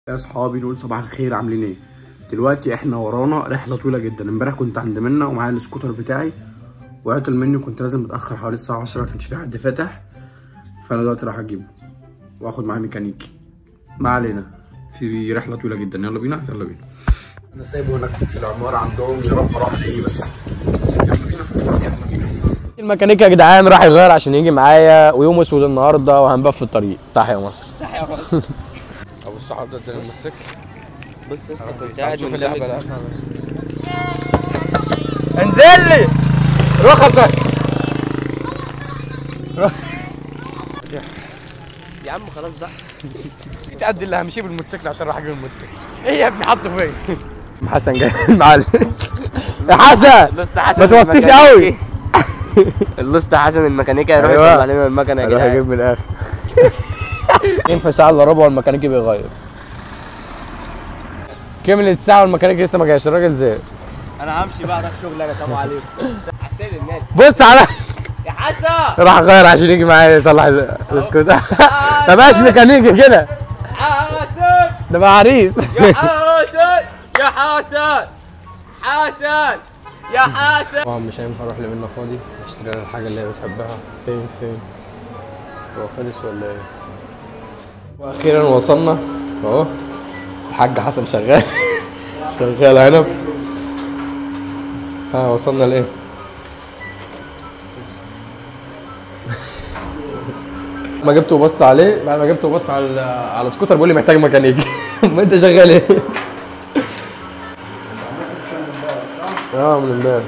يا اصحابي نقول صباح الخير، عاملين ايه؟ دلوقتي احنا ورانا رحله طويله جدا. امبارح كنت عند منى ومعايا السكوتر بتاعي، وعطل مني كنت لازم متاخر حوالي الساعه 10، مكانش في حد فاتح، فانا دلوقتي رايح اجيبه واخد معاه ميكانيكي. ما علينا، في رحله طويله جدا. يلا بينا يلا بينا. انا سايبه هناك في العماره عندهم، يا رب اروح الاقيه بس. يلا بينا يلا بينا. الميكانيكي يا جدعان راح يغير عشان يجي معايا، ويوم اسود النهارده وهنبقى في الطريق. تحيا مصر. تحيا مصر. ابو الصحاب ده اداني الموتوسيكل. بص يا اسطى كنت قاعد شوف اللعبه. انزل لي رخصك. يا عم خلاص بقى. تأدي اللي همشيه بالموتوسيكل عشان اروح اجيب الموتوسيكل. ايه يا ابني حطه فين؟ حسن جاي المعلم. يا حسن ما توطيش قوي. اللص حسن الميكانيكي هيروح يصلح لنا المكنه يا جدعان. هروح اجيب من الاخر. ينفع ساعه الا ربع والميكانيكي بيغير. كملت الساعه والميكانيكي لسه ما جاش، الراجل زهق. انا همشي بقى اروح شغل. انا سلام عليكم. حسين الناس. بص على يا حسن راح اغير عشان يجي معايا يصلح السكوتر. ما بقاش ميكانيكي كده، حسن ده بقى عريس. يا حسن يا حسن حسن يا حسن. طبعا مش هينفع اروح لمنى فاضي، اشتري لها الحاجه اللي هي بتحبها. فين هو خلص ولا ايه؟ واخيرا وصلنا اهو. الحاج حسن شغال. شغال عنب. ها وصلنا لايه؟ ما جبته وبص عليه، بعد ما جبته وبص على السكوتر بيقول لي محتاج ميكانيكي. ما انت شغال ايه؟ من امبارح.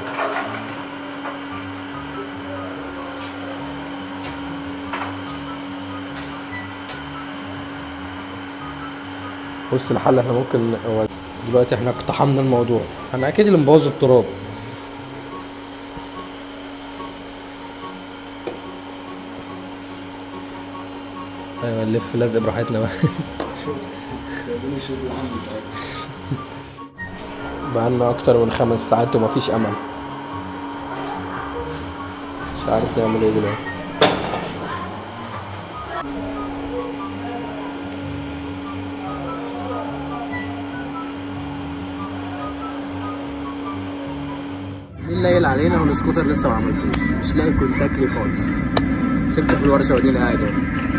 بص الحل، احنا ممكن دلوقتي احنا اقتحمنا الموضوع، احنا اكيد اللي مبوظ التراب. ايوه نلف لزق براحتنا بقى. بقالنا اكتر من 5 ساعات ومفيش امل. مش عارف نعمل ايه دلوقتي. مين لايل علينا والسكوتر لسه ما عملتوش، مش لاقي كونتاكت لي خالص. سبته في الورشه وديني قاعد اهو.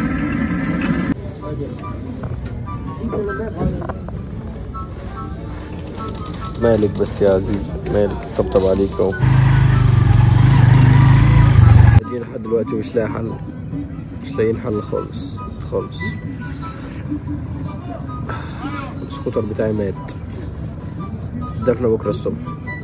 مالك بس يا عزيزي، مالك؟ طبطب عليك اهو. قاعدين لحد دلوقتي مش لاقي حل، مش لاقيين حل خالص خالص. السكوتر بتاعي مات، دفنه بكره الصبح.